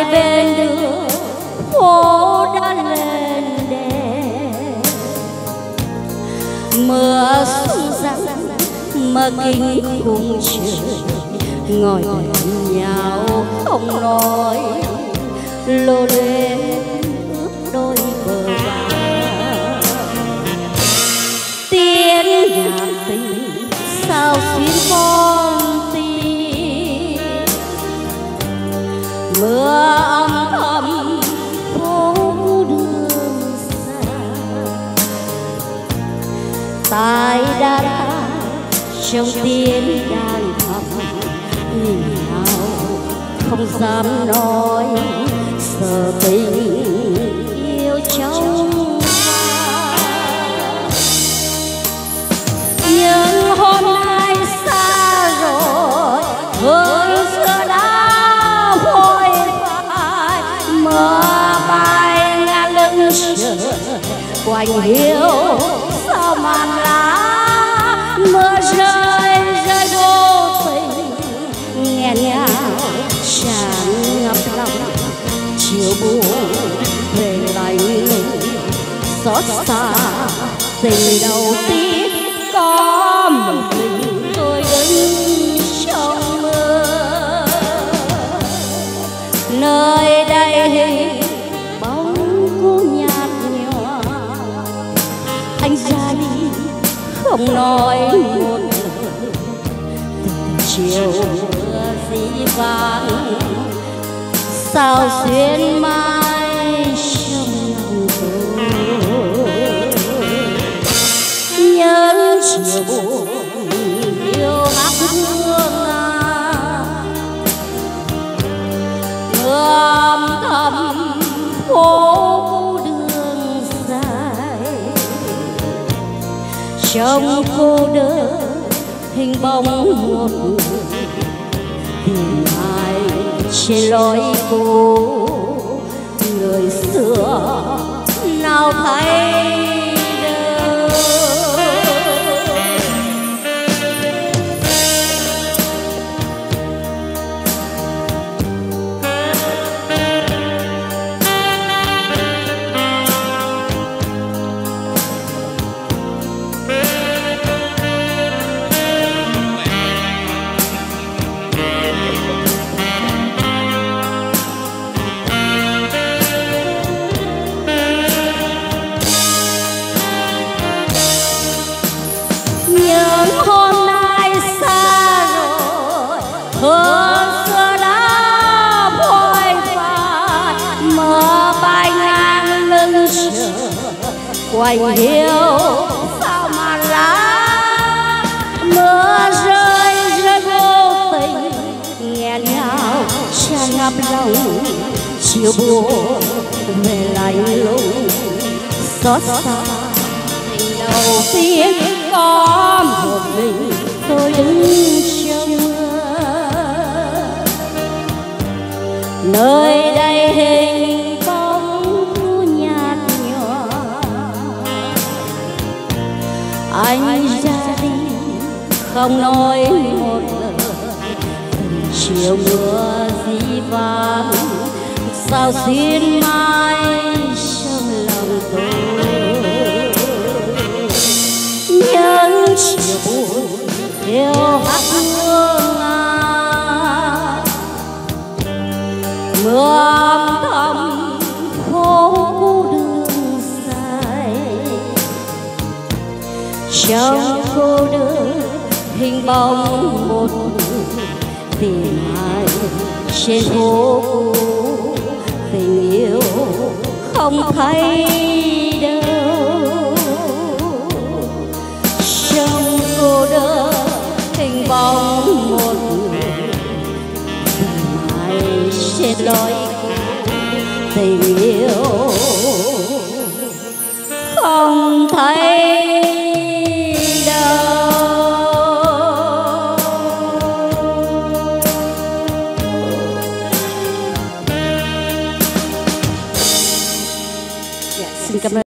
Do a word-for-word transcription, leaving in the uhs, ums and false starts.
bên đường phố đã lên đèn, mưa xuống răng mà kinh khung trời, ngồi bên nhau không nói lô lên ướt đôi bờ vai. Tiếng nhạc tình sao xuyên con tim, mưa âm thầm phố đường xa, tai đã ta trong tiếng đàn thầm nhìn nhau không dám nói, sợ tình yêu trong ta. Nhưng hôm nay xa rồi, hương xưa đã vội phai, mưa bay ngả lưng trời quanh hiu sao màn lá, mưa rơi rơi vô tình nghẹn ngào tràn ngập lòng. Chiều buồn về lạnh lùng xót xa, tình đầu tiên có một mình tôi đứng trong mưa. Nơi đây hình bóng cô nhạt nhòa, anh ra đi không nói một lời. Từng chiều mưa dĩ vãng sao xuyên mãi trong lòng tôi. Nhớ chiều buồn yêu hát hương à, mưa âm thầm phố đường dài, trong cô đơn hình bóng một người tìm ai trên lối cũ, người xưa nào thấy đâu. Hương xưa đã vội phai, mưa bay ngang lưng trời quanh hiu sao mà lá, mưa rơi rơi vô tình nghẹn ngào tràn ngập lòng. Chiều buồn về lạnh lùng xót xa, tình đầu tiên có một mình tôi đứng trong mưa. Nơi đây hình bóng nhạt nhòa, anh ra đi không nói một lời. Từng chiều mưa dĩ vãng sao xuyên mãi trong lòng tôi. Những chiều buồn yêu hát hương à, mưa âm thầm phố đường dài, trong cô đơn hình bóng một người tìm ai trên phố cũ, tình yêu không thấy đâu. Trong cô đơn hình bóng một người tìm ai trên lối tình yêu không thấy đâu. Dạ, xin cảm ơn.